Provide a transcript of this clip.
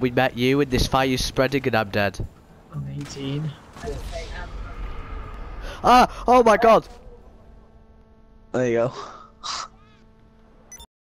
We met you and this fire's spreading and I'm dead. I'm 18. Ah! Oh my god! There you go.